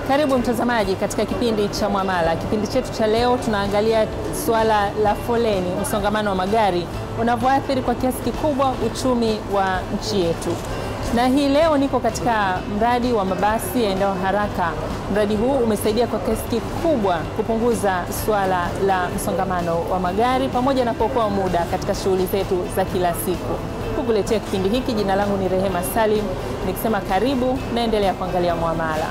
Karibu mtazamaji katika kipindi cha Muamala. Kipindi chetu cha leo tunaangalia suala la foleni, msongamano wa magari unavyoathiri kwa kiasi kikubwa uchumi wa nchi yetu. Na hii leo niko katika mradi wa mabasi yaendayo haraka. Mradi huu umesaidia kwa kiasi kikubwa kupunguza suala la msongamano wa magari pamoja na kuokoa muda katika shughuli zetu za kila siku. Kukuletea kipindi hiki, jina langu ni Rehema Salim, nikisema karibu, naendelea kuangalia Muamala.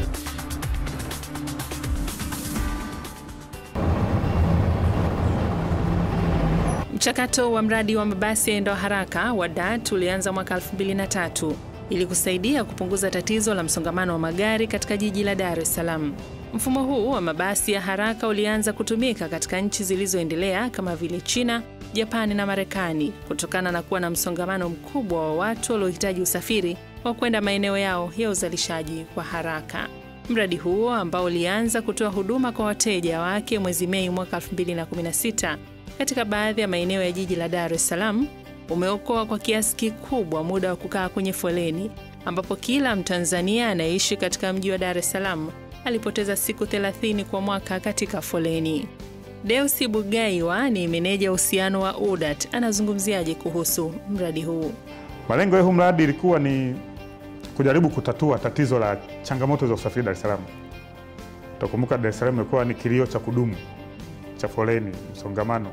Mchakato wa mradi wa mabasi yaendayo haraka wa DART ulianza mwaka 2003 ili kusaidia kupunguza tatizo la msongamano wa magari katika jiji la Dar es Salaam. Mfumo huu wa mabasi ya haraka ulianza kutumika katika nchi zilizoendelea kama vile China, Japani na Marekani kutokana na kuwa na msongamano mkubwa wa watu waliohitaji usafiri wa kwenda maeneo yao ya uzalishaji kwa haraka. Mradi huo ambao ulianza kutoa huduma kwa wateja wake mwezi Mei mwaka 2016 katika baadhi ya maeneo ya jiji la Dar es Salaam umeokoa kwa kiasi kikubwa muda wa kukaa kwenye foleni, ambapo kila Mtanzania anayeishi katika mji wa Dar es Salaam alipoteza siku 30 kwa mwaka katika foleni. Deusi Bugaiwa ni meneja uhusiano wa UDART, anazungumziaje kuhusu mradi huu? Malengo ya huu mradi ilikuwa ni kujaribu kutatua tatizo la changamoto za usafiri Dar es Salaam. Tukumbuka Dar es Salaam imekuwa ni kilio cha kudumu cha foleni, msongamano.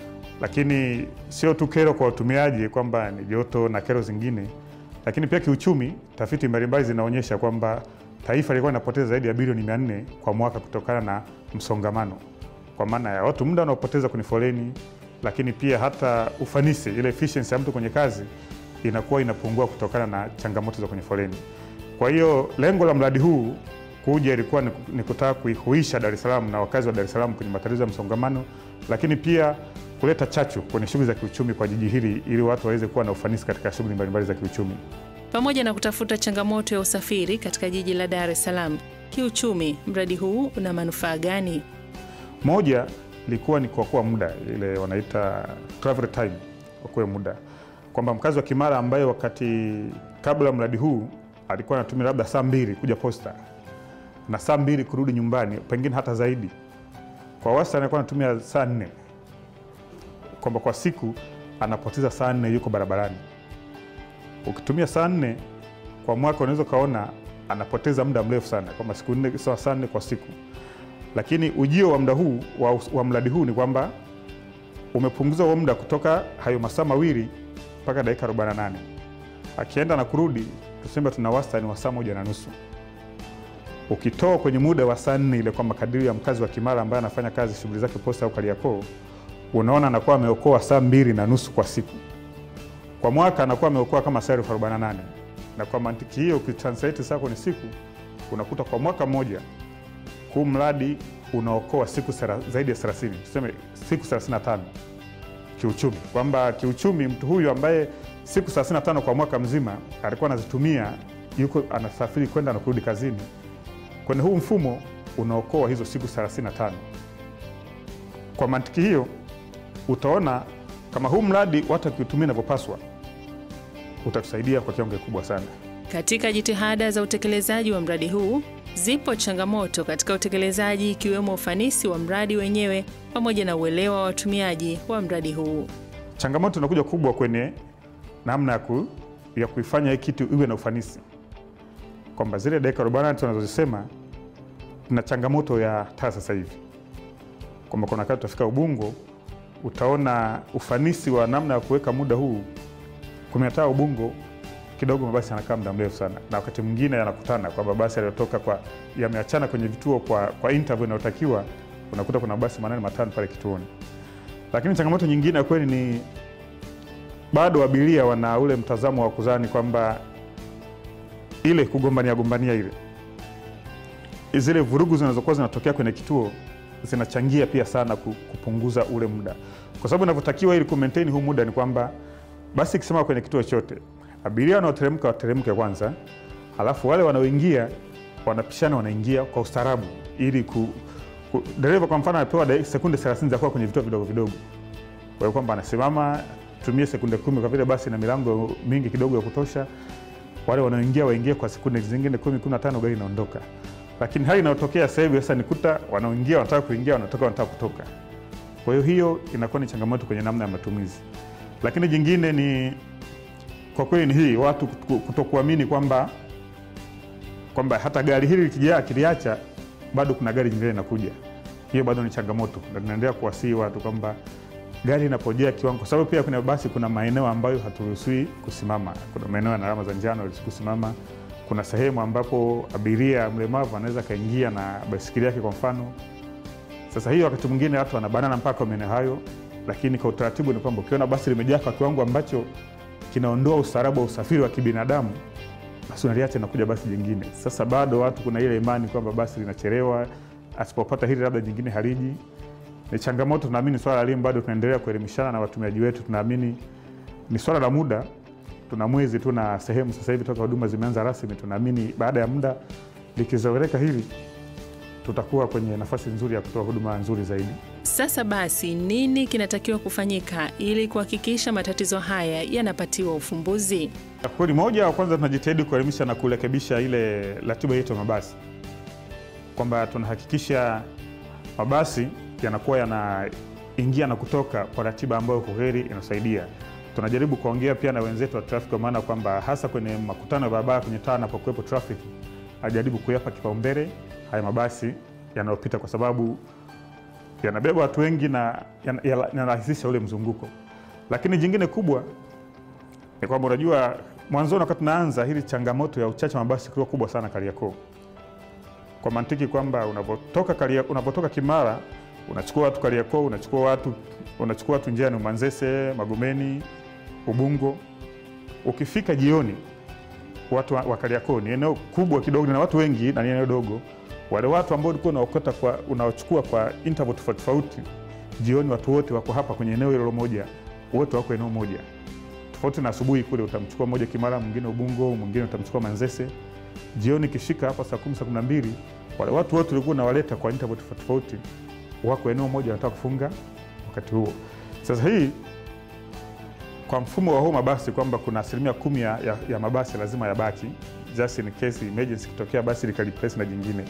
Lakini sio tu kero kwa watumiaji kwamba ni joto na kero zingine, lakini pia kiuchumi, tafiti mbalimbali zinaonyesha kwamba taifa lilikuwa linapoteza zaidi ya bilioni 400 kwa mwaka kutokana na msongamano. Kwa maana ya watu muda wanaopoteza kwenye foleni, lakini pia hata ufanisi, ile efficiency ya mtu kwenye kazi inakuwa inapungua kutokana na changamoto za kwenye foleni. Kwa hiyo lengo la mradi huu kuja ilikuwa ni kutaka kuihuisha Dar es Salaam na wakazi wa Dar es Salaam kwenye matatizo ya msongamano, lakini pia kuleta chachu kwenye shughuli za kiuchumi kwa jiji hili ili watu waweze kuwa na ufanisi katika shughuli mbalimbali za kiuchumi. Pamoja na kutafuta changamoto ya usafiri katika jiji la Dar es Salaam, kiuchumi mradi huu una manufaa gani? Moja ilikuwa ni kuokoa muda, ile wanaita travel time, kuokoa muda. Kwamba mkazi wa Kimara ambaye wakati kabla mradi huu alikuwa anatumia labda saa 2 kuja posta na saa 2 kurudi nyumbani, pengine hata zaidi, kwa wastani alikuwa anatumia saa 4. Kwamba kwa siku anapoteza saa 4 yuko barabarani. Ukitumia saa 4 kwa mwaka unaweza kaona anapoteza muda mrefu sana, kama siku 4 sawa saa 4 kwa siku. Lakini ujio wa muda huu wa mradi huu ni kwamba umepunguza huo muda kutoka hayo masaa 2 mpaka dakika 48. Akienda na kurudi tuseme tuna wastani wa saa 1.5. Ukitoa kwenye muda wa saa 4 ile kwa makadirio ya mkazi wa Kimara ambaye anafanya kazi shughuli zake posta au Kariakoo, unaona anakuwa ameokoa saa 2.5 kwa siku. Kwa mwaka anakuwa ameokoa kama saa 48. Na kwa mantiki hiyo ukitranslate saa kwenye siku, unakuta kwa mwaka mmoja huu mradi unaokoa siku zaidi ya 30, tuseme siku 35 kiuchumi. Kwamba kiuchumi mtu huyu ambaye siku 35 kwa mwaka mzima alikuwa anazitumia yuko anasafiri kwenda na kurudi kazini, kwenye huu mfumo unaokoa hizo siku 35. Kwa mantiki hiyo utaona kama huu mradi watu wakiutumia inavyopaswa utatusaidia kwa kiwango kikubwa sana. Katika jitihada za utekelezaji wa mradi huu, zipo changamoto katika utekelezaji ikiwemo ufanisi wa mradi wenyewe pamoja na uelewa wa watumiaji wa mradi huu. Changamoto inakuja kubwa kwenye namna ya kuifanya hii kitu iwe na ufanisi. Kwamba zile dakika 40 tunazozisema na changamoto ya taa sasa hivi. Kwamba kuna wakati utafika Ubungo utaona ufanisi wa namna ya kuweka muda huu kumetaa Ubungo kidogo, mabasi yanakaa muda mrefu sana, na wakati mwingine yanakutana kwa mabasi yaliyotoka yameachana kwenye vituo kwa interval inayotakiwa, unakuta kuna mabasi 4-5 pale kituoni. Lakini changamoto nyingine ya kweli ni bado abiria wana ule mtazamo wa kuzani kwamba ile kugombania ile zile vurugu zinazokuwa zinatokea kwenye kituo zinachangia pia sana kupunguza ule muda. Kwa sababu inavyotakiwa ili ku-maintain huu muda ni kwamba basi ikisema kwenye kituo chote abiria wanaoteremka wateremke kwanza, halafu wale wanaoingia wanapishana wanaingia kwa ustaarabu, ili dereva kwa mfano anapewa sekunde 30 za kuwa kwenye vituo vidogo vidogo. Kwa hiyo kwamba anasimama tumie sekunde 10 kwa vile basi na milango mingi kidogo ya kutosha, wale wanaoingia waingie kwa sekunde zingine 10-15 gari inaondoka. lakini hali inayotokea sasa hivi sasa nikuta wanaoingia wanataka kuingia, wanatoka wanataka kutoka. Kwa hiyo hiyo inakuwa ni changamoto kwenye namna ya matumizi. Lakini jingine ni kwa kweli ni hii watu kutokuamini kwamba hata gari hili kiliacha bado kuna gari jingine linakuja. Hiyo bado ni changamoto. Na tunaendelea kuwasihi watu kwamba gari inapojea kiwango, kwa sababu pia kuna maeneo ambayo haturuhusiwi kusimama. Kuna maeneo yana alama za njano haturuhusiwi kusimama. Kuna sehemu ambapo abiria mlemavu anaweza kaingia na baisikeli yake kwa mfano. Sasa hiyo wakati mwingine watu wanabanana mpaka maeneo hayo, lakini kwa utaratibu ni kwamba ukiona basi limejaa kwa kiwango ambacho kinaondoa ustaarabu wa usafiri wa kibinadamu, basi unaliacha na kuja basi jingine. Sasa bado watu kuna ile imani kwamba basi linachelewa, asipopata hili labda jingine haliji. Ni changamoto. Tunaamini swala la elimu bado tunaendelea kuelimishana na watumiaji wetu. Tunaamini ni swala la muda. Tuna mwezi tu na sehemu sasa hivi toka huduma zimeanza rasmi. Tunaamini baada ya muda likizoeleka hili tutakuwa kwenye nafasi nzuri ya kutoa huduma nzuri zaidi. Sasa basi nini kinatakiwa kufanyika ili kuhakikisha matatizo haya yanapatiwa ufumbuzi? Kwa kweli, moja wa kwanza tunajitahidi kuelimisha na kurekebisha ile ratiba yetu ya mabasi. Kwamba tunahakikisha mabasi yanakuwa yanaingia na kutoka kwa ratiba ambayo kwa kweli inasaidia. Tunajaribu kuongea pia na wenzetu wa traffic, kwa maana kwamba hasa kwenye makutano ya barabara kwenye taa napokuwepo traffic, ajaribu kuyapa kipaumbele haya mabasi yanayopita, kwa sababu yanabeba watu wengi na yanarahisisha ule mzunguko. Lakini jingine kubwa ni kwamba unajua mwanzoni wakati tunaanza hili changamoto ya uchache wa mabasi kulikuwa kubwa sana Kariakoo. Kwa mantiki kwamba unapotoka Kimara unachukua watu Kariakoo, unachukua watu njiani Manzese, Magomeni, Ubungo. Ukifika jioni watu wa Kariakoo ni eneo kubwa kidogo na watu wengi na ni eneo dogo. Wale watu ambao ulikuwa unaochukua kwa interval tofauti, jioni watu wote wako hapa kwenye eneo hilo moja, wote wako eneo moja. Tofauti na asubuhi kule utamchukua mmoja Kimara, mwingine Ubungo, mwingine utamchukua Manzese. Jioni kifika hapa saa 10 saa 12, wale watu wote walikuwa nawaleta kwa interval tofauti wako eneo moja, wanataka kufunga wakati huo. Sasa hii kwa mfumo wa huu mabasi kwamba kuna 10% ya mabasi lazima yabaki just in case emergency kitokea basi likaliplace na jingine.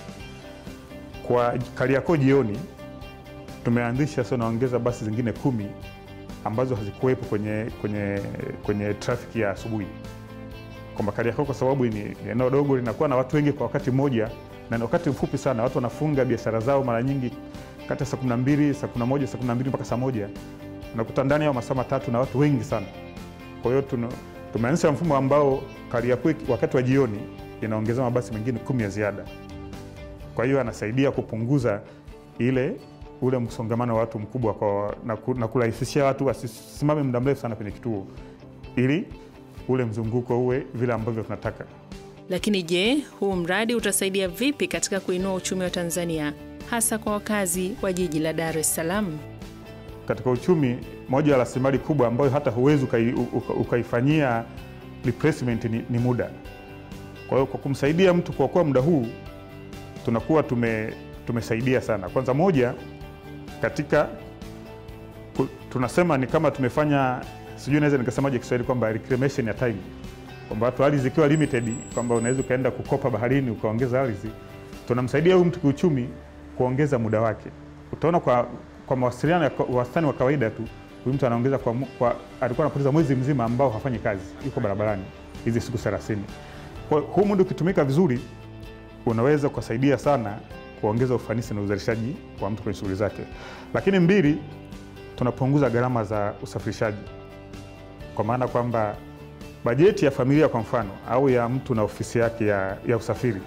Kwa Kariakoo jioni tumeanzisha sasa naongeza basi zingine 10 ambazo hazikuwepo kwenye traffic ya asubuhi. Kwa Kariakoo kwa sababu ni eneo dogo linakuwa na watu wengi kwa wakati mmoja na ni wakati mfupi sana, watu wanafunga biashara zao mara nyingi kati ya saa 12, saa 11, saa 12 mpaka saa 1. Unakuta ndani ya masaa matatu na watu wengi sana. Kwa hiyo tumeanzisha mfumo ambao Kariakoo wakati wa jioni inaongeza mabasi mengine 10 ya ziada. Kwa hiyo anasaidia kupunguza ule msongamano wa watu mkubwa na kurahisishia watu wasisimame muda mrefu sana kwenye kituo ili ule mzunguko uwe vile ambavyo tunataka. Lakini je, huu mradi utasaidia vipi katika kuinua uchumi wa Tanzania hasa kwa wakazi wa jiji la Dar es Salaam? Katika uchumi, moja ya rasilimali kubwa ambayo hata huwezi ukaifanyia replacement ni muda. Kwa hiyo kwa kumsaidia mtu kuokoa muda huu tunakuwa tumesaidia sana. Kwanza moja katika tunasema ni kama tumefanya, sijui naweza nikasemaje Kiswahili, kwamba reclamation ya time. Kwamba watu ardhi zikiwa limited, kwamba unaweza kaenda kukopa baharini ukaongeza ardhi, tunamsaidia huyu mtu kiuchumi kuongeza muda wake. Utaona kwa mawasiliano ya wastani wa kawaida tu huyu mtu anaongeza alikuwa anapoteza mwezi mzima ambao hafanyi kazi, yuko barabarani hizi siku 30. Kwa huu muda ukitumika vizuri unaweza kusaidia sana kuongeza ufanisi na uzalishaji wa mtu kwenye shughuli zake. Lakini mbili, tunapunguza gharama za usafirishaji. Kwa maana kwamba bajeti ya familia kwa mfano au ya mtu na ofisi yake ya usafiri,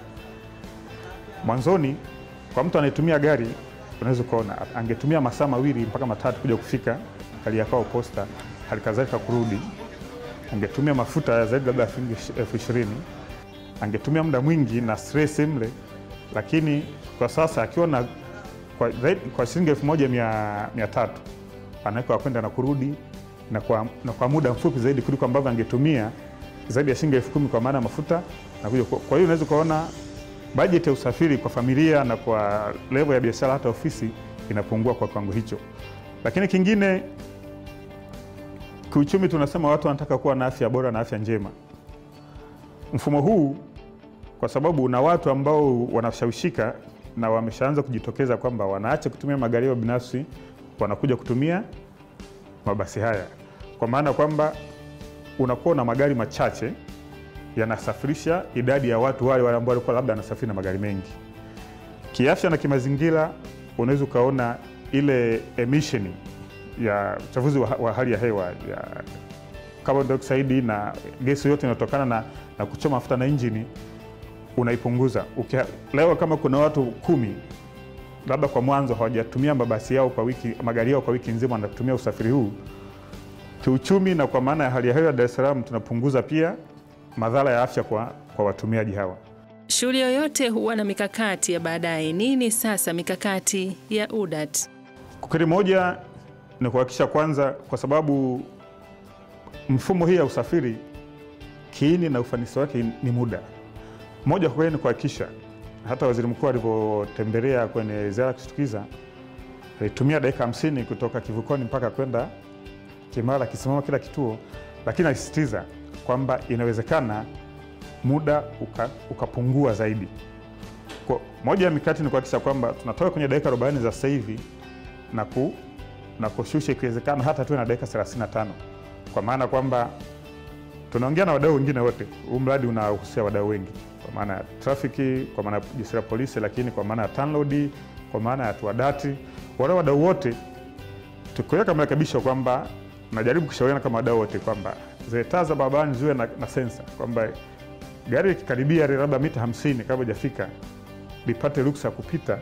mwanzoni kwa mtu anayetumia gari unaweza kuona angetumia masaa 2 mpaka 3 kuja kufika Kariakoo Posta, halikadhalika kurudi. Angetumia mafuta zaidi labda 20,000, angetumia muda mwingi na stress mle. Lakini kwa sasa akiwa kwa shilingi 1,300 anaweza kwenda na kurudi na kwa muda mfupi zaidi kuliko ambavyo angetumia zaidi ya shilingi 10,000 kwa maana mafuta na kuja. Kwa hiyo unaweza kuona bajeti ya usafiri kwa familia na kwa level ya biashara hata ofisi inapungua kwa kiwango hicho. Lakini kingine, kiuchumi tunasema watu wanataka kuwa na afya bora na afya njema. Mfumo huu kwa sababu una watu ambao wanashawishika na wameshaanza kujitokeza kwamba wanaacha kutumia magari yao binafsi, wanakuja kutumia mabasi haya. Kwa maana kwamba unakuwa na magari machache yanasafirisha idadi ya watu wale ambao walikuwa labda wanasafiri na magari mengi. Kiafya na kimazingira, unaweza ukaona ile emission ya uchafuzi wa hali ya hewa ya carbon dioxide na gesi yote inayotokana na kuchoma mafuta na injini unaipunguza. Leo kama kuna watu 10 labda kwa mwanzo hawajatumia mabasi yao kwa wiki, magari yao kwa wiki nzima, wanatumia usafiri huu, kiuchumi na kwa maana ya hali ya hewa ya Dar es Salaam tunapunguza pia madhara ya afya kwa watumiaji hawa. Shughuli yoyote huwa na mikakati ya baadaye. Nini sasa mikakati ya UDART? Kukiri moja ni kuhakikisha kwanza, kwa sababu mfumo hii ya usafiri kiini na ufanisi wake ni muda. Moja kwa ni kuhakikisha, hata Waziri Mkuu alipotembelea kwenye ziara kushtukiza, alitumia dakika 50 kutoka kivukoni mpaka kwenda Kimara, kisimama kila kituo, lakini alisisitiza kwamba inawezekana muda ukapungua zaidi. Kwa moja ya mikakati ni kuhakikisha kwamba tunatoka kwenye dakika 40 za sasa hivi na kushusha ikiwezekana hata tuwe na dakika 35. Kwa maana kwamba tunaongea na wadau wengine wote. Huu mradi unahusia wadau wengi, kwa maana ya trafiki, kwa maana ya jeshi la polisi, lakini kwa maana ya TANROADS, kwa maana ya TUADAT, wale wadau wote tukiweka marekebisho kwamba najaribu kushauriana kama wadau wote kwamba zile taa za barabarani ziwe na sensa, kwamba gari ikikaribia labda mita 50 kabla hajafika lipate ruksa kupita,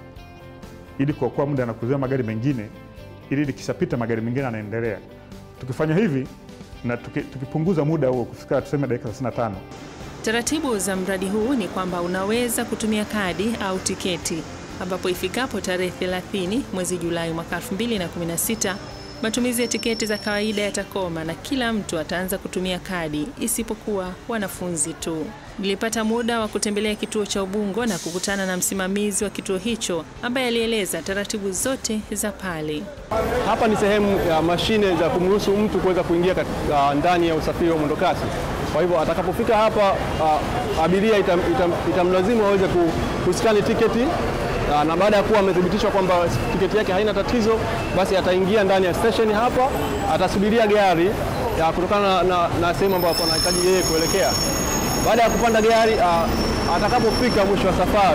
ili kuokoa muda na kuzuia magari mengine, ili likishapita magari mengine yanaendelea. Tukifanya hivi na tukipunguza muda huo kufika tuseme dakika 35. Taratibu za mradi huu ni kwamba unaweza kutumia kadi au tiketi, ambapo ifikapo tarehe 30 mwezi Julai mwaka 2016 matumizi ya tiketi za kawaida yatakoma na kila mtu ataanza kutumia kadi isipokuwa wanafunzi tu. Nilipata muda wa kutembelea kituo cha Ubungo na kukutana na msimamizi wa kituo hicho ambaye alieleza taratibu zote za pale. Hapa ni sehemu ya mashine za kumruhusu mtu kuweza kuingia ndani ya usafiri wa mwendokasi. Kwa hivyo atakapofika hapa abiria itamlazimu aweze kuskani tiketi, na baada ya kuwa amethibitishwa kwamba tiketi yake haina tatizo, basi ataingia ndani ya station hapa, atasubiria gari kutokana na sehemu ambayo anahitaji yeye kuelekea. Baada ya kupanda gari, atakapofika mwisho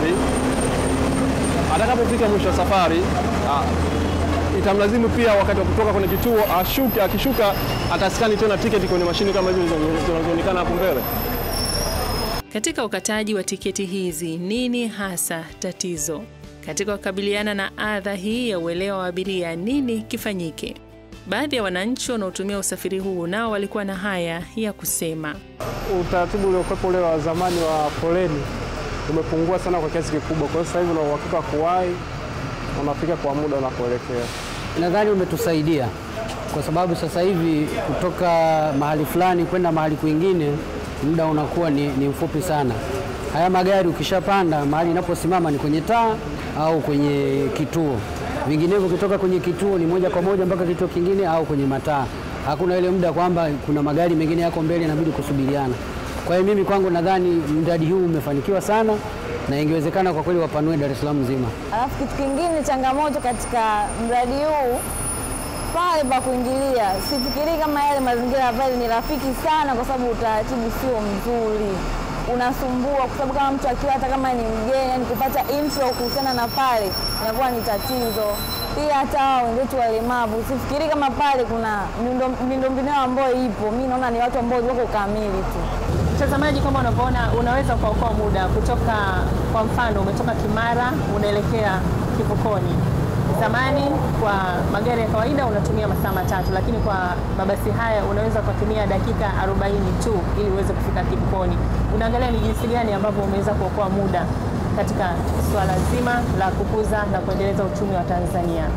wa safari, itamlazimu pia wakati wa kutoka kwenye kituo akishuka ataskani tena tiketi kwenye mashine kama hizo zinazoonekana hapo mbele. Katika ukataji wa tiketi hizi, nini hasa tatizo? Katika kukabiliana na adha hii ya uelewa wa abiria, nini kifanyike? Baadhi ya wananchi wanaotumia usafiri huu nao walikuwa na haya ya kusema. Utaratibu uliokuwepo ule wa zamani wa foleni umepungua sana kwa kiasi kikubwa. Kwa sasa hivi una uhakika kuwahi, unafika kwa muda unakoelekea. Nadhani umetusaidia kwa sababu sasa hivi kutoka mahali fulani kwenda mahali kwingine muda unakuwa ni mfupi sana. Haya magari ukishapanda mahali inaposimama ni kwenye taa au kwenye kituo. Vinginevyo kutoka kwenye kituo ni moja kwa moja mpaka kituo kingine au kwenye mataa. Hakuna ile muda kwamba kuna magari mengine yako mbele inabidi kusubiriana. Kwa hiyo mimi kwangu nadhani mradi huu umefanikiwa sana na ingewezekana kwa kweli wapanue Dar es Salaam nzima. Alafu kitu kingine changamoto katika mradi huu pale pa kuingilia, sifikiri kama yale mazingira pale ni rafiki sana, kwa sababu utaratibu sio mzuri. Unasumbua kwa sababu kama mtu akiwa hata kama ni mgeni, yani kupata intro kuhusiana na pale inakuwa ni tatizo. Pia hata wenzetu walemavu, sifikiri kama pale kuna miundombinu ambayo ipo. Mimi naona ni watu ambao wako kamili tu. Mtazamaji, kama unavyoona, unaweza kuokoa muda kutoka, kwa mfano umetoka Kimara unaelekea Kivukoni. Zamani kwa magari ya kawaida unatumia masaa 3, lakini kwa mabasi haya unaweza kutumia dakika 40 tu ili uweze kufika Kivukoni. Unaangalia ni jinsi gani ambavyo umeweza kuokoa muda katika swala zima la kukuza na kuendeleza uchumi wa Tanzania.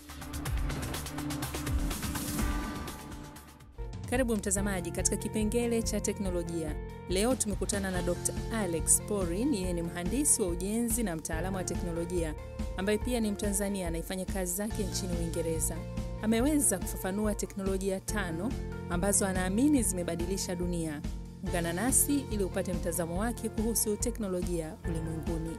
Karibu mtazamaji katika kipengele cha teknolojia. Leo tumekutana na Dr. Alex Porin, yeye ni mhandisi wa ujenzi na mtaalamu wa teknolojia ambaye pia ni Mtanzania anaifanya kazi zake nchini Uingereza. Ameweza kufafanua teknolojia 5 ambazo anaamini zimebadilisha dunia. Ungana nasi ili upate mtazamo wake kuhusu teknolojia ulimwenguni.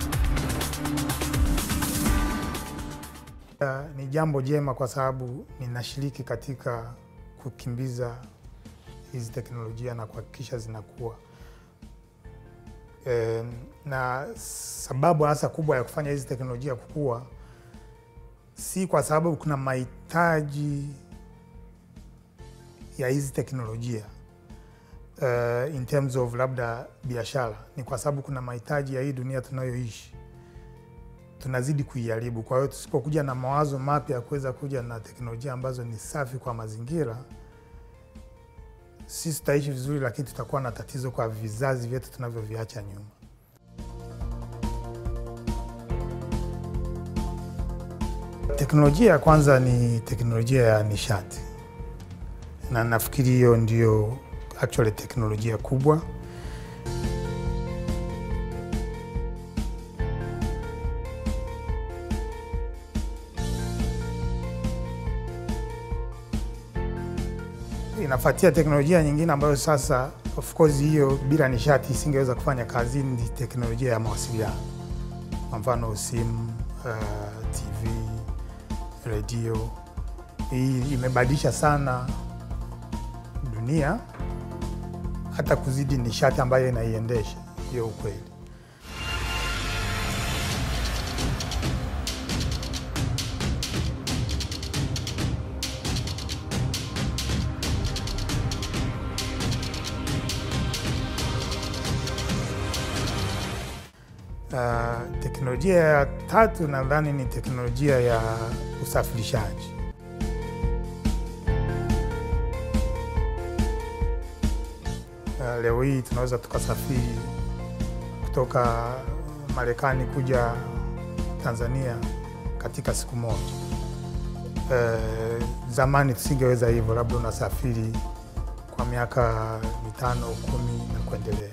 Ni jambo jema kwa sababu ninashiriki katika kukimbiza hizi teknolojia na kuhakikisha zinakuwa. Na sababu hasa kubwa ya kufanya hizi teknolojia kukua si kwa sababu kuna mahitaji ya hizi teknolojia in terms of labda biashara, ni kwa sababu kuna mahitaji ya hii dunia tunayoishi. Tunazidi kuiharibu. Kwa hiyo tusipokuja na mawazo mapya ya kuweza kuja na teknolojia ambazo ni safi kwa mazingira, sisi tutaishi vizuri, lakini tutakuwa na tatizo kwa vizazi vyetu tunavyoviacha nyuma. Teknolojia ya kwanza ni teknolojia ya nishati, na nafikiri hiyo ndio actually teknolojia kubwa. Inafuatia teknolojia nyingine ambayo sasa of course hiyo bila nishati isingeweza kufanya kazi, ni teknolojia ya mawasiliano. Kwa mfano simu, TV, radio. Hii imebadilisha sana dunia hata kuzidi nishati ambayo inaiendesha. Hiyo ukweli. Teknolojia ya tatu nadhani ni teknolojia ya usafirishaji. Leo hii tunaweza tukasafiri kutoka Marekani kuja Tanzania katika siku moja. Zamani tusingeweza hivyo, labda unasafiri kwa miaka 5, 10 na kuendelea.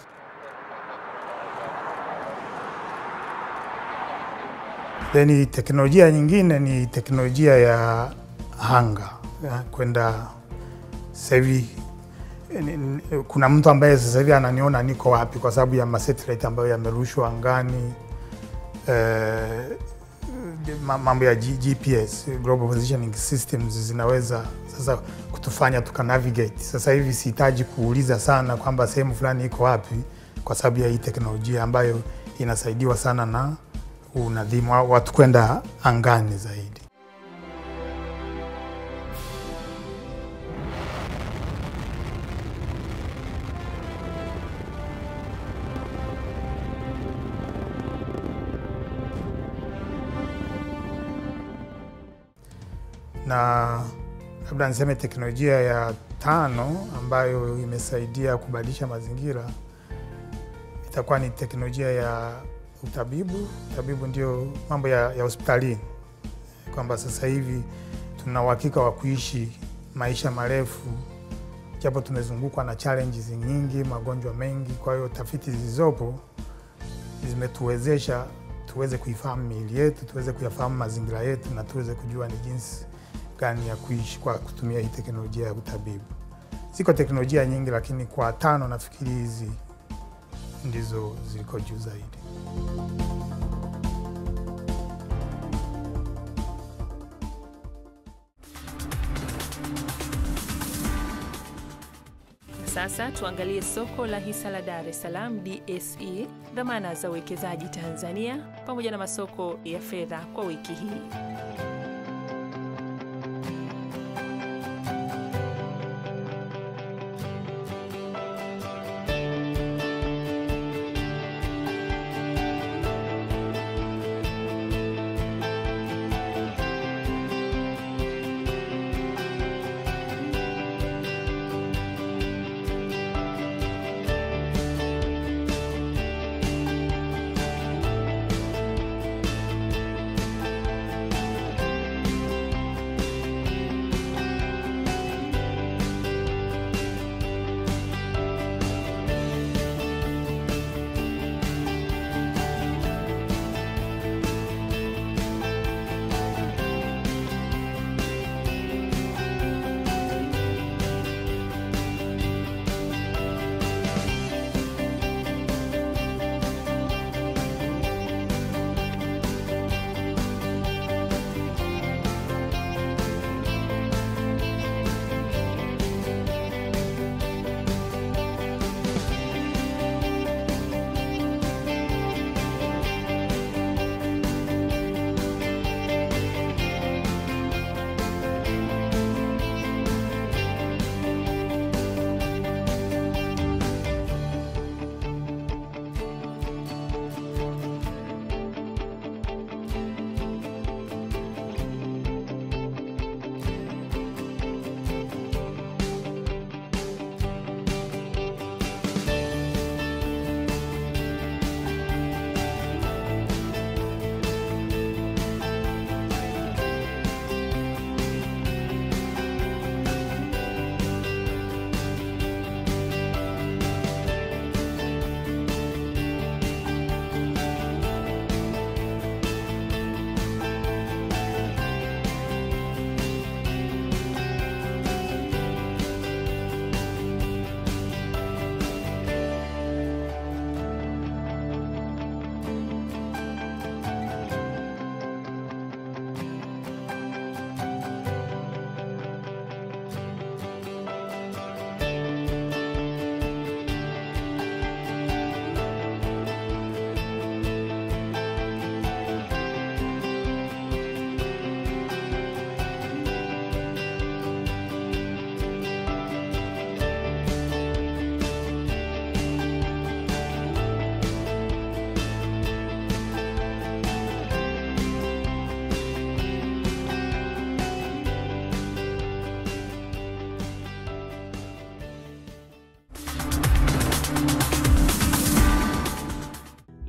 Then teknolojia nyingine ni teknolojia ya anga. Kwenda sasa hivi kuna mtu ambaye sasa hivi ananiona niko wapi kwa sababu ya satellite ambayo yamerushwa angani. Mambo ya GPS, Global Positioning Systems, zinaweza sasa kutufanya tukanavigate. Sasa hivi sihitaji kuuliza sana kwamba sehemu fulani iko wapi kwa sababu ya hii teknolojia ambayo inasaidiwa sana na unadhimu watu kwenda angani zaidi. Na labda niseme teknolojia ya 5 ambayo imesaidia kubadilisha mazingira itakuwa ni teknolojia ya utabibu. Utabibu ndio mambo ya hospitalini, kwamba sasa hivi tuna uhakika wa kuishi maisha marefu japo tumezungukwa na challenges nyingi, magonjwa mengi. Kwa hiyo tafiti zilizopo zimetuwezesha tuweze kuifahamu miili yetu, tuweze kuyafahamu mazingira yetu, na tuweze kujua ni jinsi gani ya kuishi kwa kutumia hii teknolojia ya utabibu. Ziko teknolojia nyingi, lakini kwa 5 nafikiri hizi ndizo ziliko juu zaidi. Sasa tuangalie soko la hisa la Dar es Salaam DSE, dhamana za uwekezaji Tanzania, pamoja na masoko ya fedha kwa wiki hii.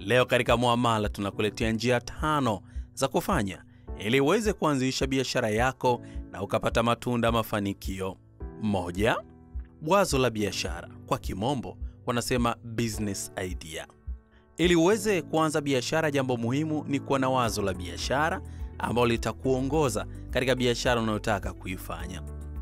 Leo katika Muamala tunakuletea njia 5 za kufanya ili uweze kuanzisha biashara yako na ukapata matunda mafanikio. 1. Wazo la biashara. Kwa kimombo wanasema business idea. Ili uweze kuanza biashara, jambo muhimu ni kuwa na wazo la biashara ambalo litakuongoza katika biashara unayotaka kuifanya.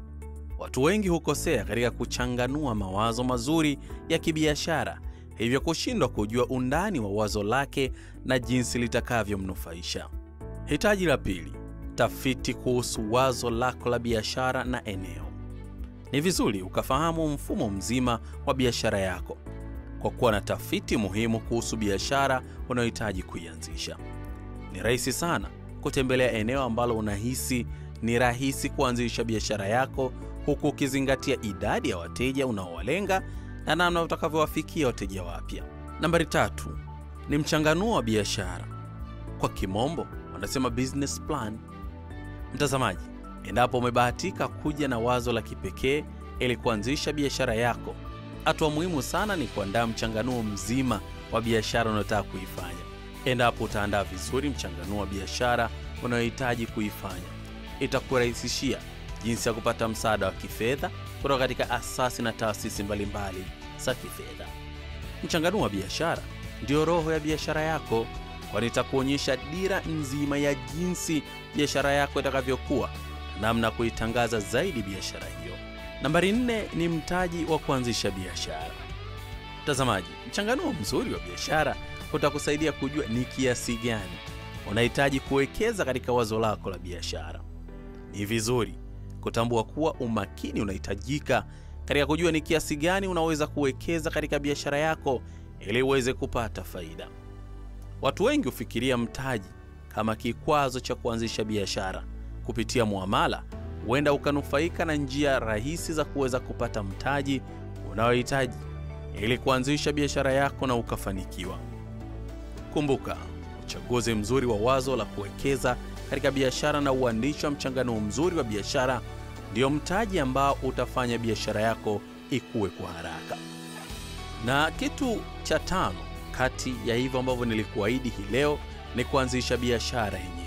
Watu wengi hukosea katika kuchanganua mawazo mazuri ya kibiashara, hivyo kushindwa kujua undani wa wazo lake na jinsi litakavyomnufaisha. Hitaji la 2, tafiti kuhusu wazo lako la biashara na eneo. Ni vizuri ukafahamu mfumo mzima wa biashara yako kwa kuwa na tafiti muhimu kuhusu biashara unayohitaji kuianzisha. Ni rahisi sana kutembelea eneo ambalo unahisi ni rahisi kuanzisha biashara yako, huku ukizingatia idadi ya wateja unaowalenga na namna utakavyowafikia wateja wapya. Nambari 3 ni mchanganuo wa biashara. Kwa kimombo wanasema business plan. Mtazamaji, endapo umebahatika kuja na wazo la kipekee ili kuanzisha biashara yako, hatua muhimu sana ni kuandaa mchanganuo mzima wa biashara unayotaka kuifanya. Endapo utaandaa vizuri mchanganuo wa biashara unayohitaji kuifanya, itakurahisishia jinsi ya kupata msaada wa kifedha kutoka katika asasi na taasisi mbalimbali za kifedha. Mchanganuo wa biashara ndio roho ya biashara yako, kwani itakuonyesha dira nzima ya jinsi biashara yako itakavyokuwa na namna kuitangaza zaidi biashara hiyo. Nambari 4 ni mtaji wa kuanzisha biashara. Mtazamaji, mchanganuo mzuri wa biashara utakusaidia kujua ni kiasi gani unahitaji kuwekeza katika wazo lako la biashara. Ni vizuri kutambua kuwa umakini unahitajika katika kujua ni kiasi gani unaweza kuwekeza katika biashara yako ili uweze kupata faida. Watu wengi hufikiria mtaji kama kikwazo cha kuanzisha biashara. Kupitia Muamala, huenda ukanufaika na njia rahisi za kuweza kupata mtaji unaohitaji ili kuanzisha biashara yako na ukafanikiwa. Kumbuka, uchaguzi mzuri wa wazo la kuwekeza katika biashara na uandishi wa mchanganuo mzuri wa biashara ndio mtaji ambao utafanya biashara yako ikue kwa haraka. Na kitu cha 5 kati ya hivyo ambavyo nilikuahidi hii leo ni kuanzisha biashara yenyewe.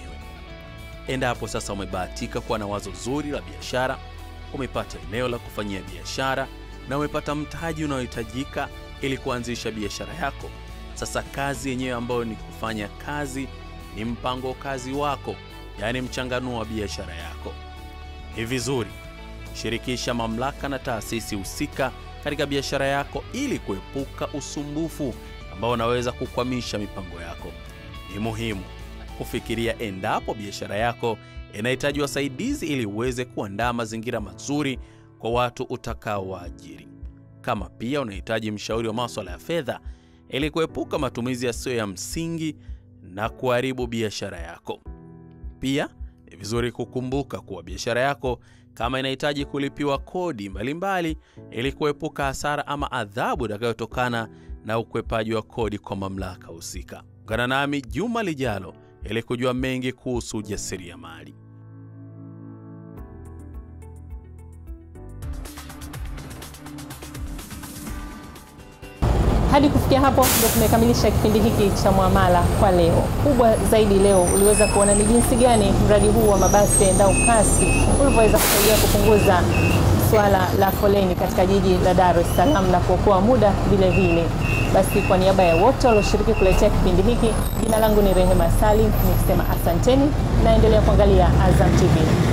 Endapo sasa umebahatika kuwa na wazo zuri la biashara, umepata eneo la kufanyia biashara na umepata mtaji unaohitajika ili kuanzisha biashara yako, sasa kazi yenyewe ambayo ni kufanya kazi ni mpango kazi wako, yaani mchanganuo wa biashara yako. Ni vizuri shirikisha mamlaka na taasisi husika katika biashara yako ili kuepuka usumbufu ambao unaweza kukwamisha mipango yako. Ni muhimu kufikiria endapo biashara yako inahitaji wasaidizi ili uweze kuandaa mazingira mazuri kwa watu utakaowaajiri. Kama pia unahitaji mshauri wa masuala ya fedha ili kuepuka matumizi yasiyo ya msingi na kuharibu biashara yako. Pia ni vizuri kukumbuka kuwa biashara yako kama inahitaji kulipiwa kodi mbalimbali ili kuepuka hasara ama adhabu itakayotokana na ukwepaji wa kodi kwa mamlaka husika. Ungana nami juma lijalo ili kujua mengi kuhusu ujasiriamali. Hadi kufikia hapo ndio tumekamilisha kipindi hiki cha Muamala kwa leo. Kubwa zaidi leo uliweza kuona ni jinsi gani mradi huu wa mabasi yaendao kasi ulivyoweza kusaidia kupunguza swala la foleni katika jiji la Dar es Salaam na kuokoa muda vile vile. Basi kwa niaba ya wote walioshiriki kuletea kipindi hiki, jina langu ni Rehema Salim nikisema asanteni na endelea kuangalia Azam TV.